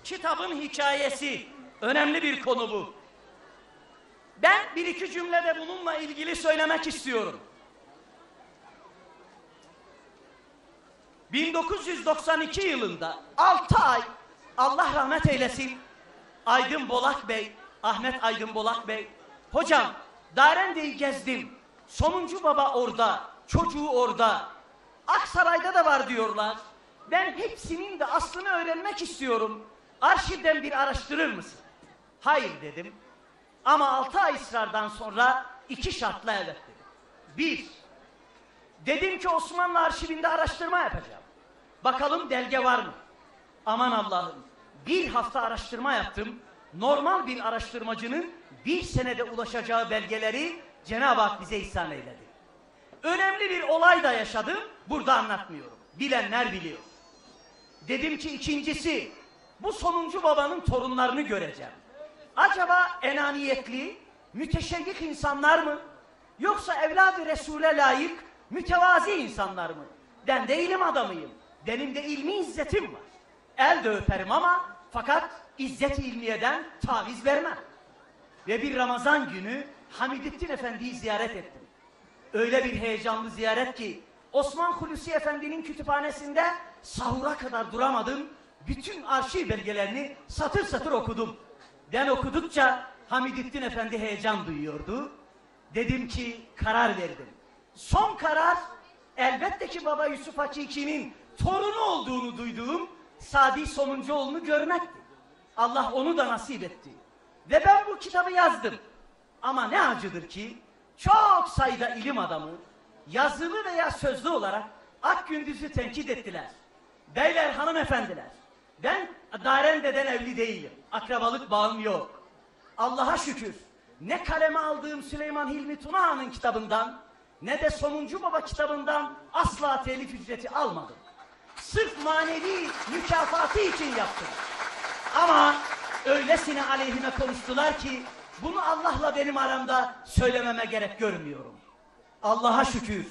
kitabın hikayesi. Önemli bir konu bu. Ben bir iki cümlede bununla ilgili söylemek istiyorum. 1992 yılında 6 ay, Allah rahmet eylesin, Aydın Bolak Bey, Ahmet Aydın Bolak Bey, hocam Darende'yi gezdim, Sonuncu Baba orada, çocuğu orada, Aksaray'da da var diyorlar. Ben hepsinin de aslını öğrenmek istiyorum. Arşivden bir araştırır mısın? Hayır dedim. Ama 6 ay ısrardan sonra 2 şartla evet dedim. 1. Dedim ki Osmanlı arşivinde araştırma yapacağım. Bakalım belge var mı? Aman Allah'ım. 1 hafta araştırma yaptım. Normal bir araştırmacının 1 senede ulaşacağı belgeleri Cenab-ı Hak bize ihsan eyledi. Önemli bir olay da yaşadım. Burada anlatmıyorum. Bilenler biliyor. Dedim ki ikincisi, bu Sonuncu Baba'nın torunlarını göreceğim. Acaba enaniyetli, müteşekkik insanlar mı? Yoksa evladı Resul'e layık, mütevazi insanlar mı? Ben de ilim adamıyım. Benim de ilmi izzetim var. El de öperim ama fakat İzzet-i İlmiye'den taviz vermem. Ve bir Ramazan günü Hamidettin Efendi'yi ziyaret ettim. Öyle bir heyecanlı ziyaret ki Osman Hulusi Efendi'nin kütüphanesinde sahura kadar duramadım. Bütün arşiv belgelerini satır satır okudum. Ben okudukça Hamidettin Efendi heyecan duyuyordu. Dedim ki karar verdim. Son karar elbette ki Baba Yusuf Hakiki'nin torunu olduğunu duyduğum Sadi Sonuncuoğlu'nu görmekti. Allah onu da nasip etti. Ve ben bu kitabı yazdım. Ama ne acıdır ki çok sayıda ilim adamı yazılı veya sözlü olarak Akgündüz'ü tenkit ettiler. Beyler, hanımefendiler, ben Darende'den evli değilim. Akrabalık bağım yok. Allah'a şükür ne kaleme aldığım Süleyman Hilmi Tunağan'ın kitabından ne de Sonuncu Baba kitabından asla telif ücreti almadım. Sırf manevi mükafatı için yaptım. Ama öylesine aleyhime konuştular ki bunu Allah'la benim aramda söylememe gerek görmüyorum. Allah'a şükür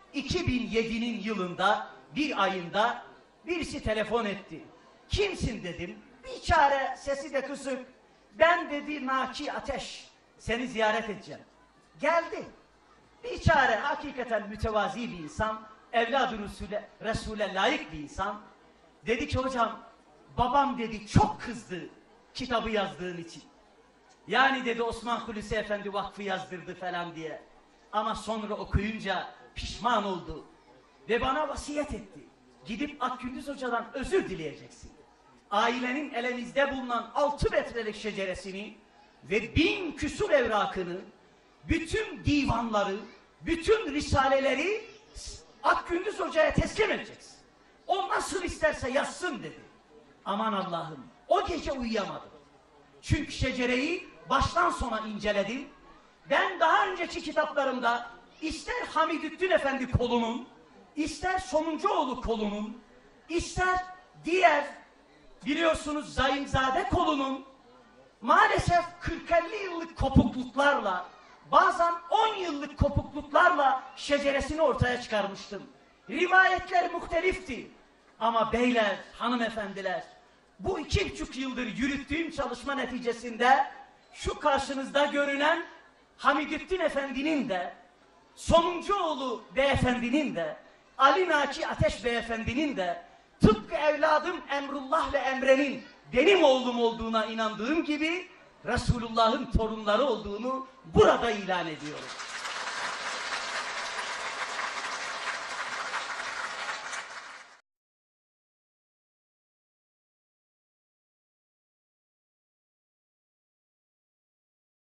2007'nin yılında bir ayında birisi telefon etti. Kimsin dedim. Bir çare, sesi de kısık. Ben dedi Naki Ateş. Seni ziyaret edeceğim. Geldi. Bir çare, hakikaten mütevazi bir insan. Evladı Resul'e layık bir insan. Dedi ki hocam, babam dedi çok kızdı kitabı yazdığın için. Yani dedi Osman Hulusi Efendi Vakfı yazdırdı falan diye. Ama sonra okuyunca pişman oldu. Ve bana vasiyet etti. Gidip Akgündüz Hoca'dan özür dileyeceksin. Ailenin elimizde bulunan 6 metrelik şeceresini ve 1000 küsur evrakını, bütün divanları, bütün risaleleri Akgündüz Hoca'ya teslim edeceksin. O nasıl isterse yazsın dedi. Aman Allah'ım, o gece uyuyamadım. Çünkü şecereyi baştan sona inceledim. Ben daha önceki kitaplarımda ister Hamidettin Efendi kolunun, ister Sonuncuoğlu kolunun, ister diğer biliyorsunuz Zaimzade kolunun maalesef 40-50 yıllık kopukluklarla, bazen 10 yıllık kopukluklarla şeceresini ortaya çıkarmıştım. Rivayetler muhtelifti. Ama beyler, hanımefendiler, bu 2,5 yıldır yürüttüğüm çalışma neticesinde şu karşınızda görünen Hamidettin Efendi'nin de, Sonuncuoğlu Beyefendi'nin de, Ali Naki Ateş Beyefendi'nin de tıpkı evladım Emrullah ve Emre'nin benim oğlum olduğuna inandığım gibi Resulullah'ın torunları olduğunu burada ilan ediyorum.